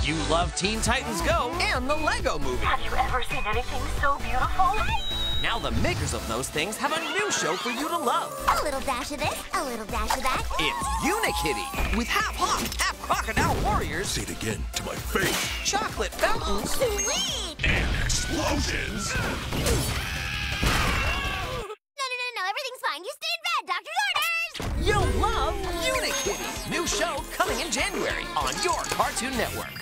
You love Teen Titans Go and the Lego Movie. Have you ever seen anything so beautiful? Now the makers of those things have a new show for you to love. A little dash of this, a little dash of that. It's Unikitty, with half hawk, half crocodile warriors. Say it again to my face. Chocolate fountains. Sweet! And explosions. No, everything's fine. You stay in bed, doctor's orders! You'll love Unikitty. New show coming in January on your Cartoon Network.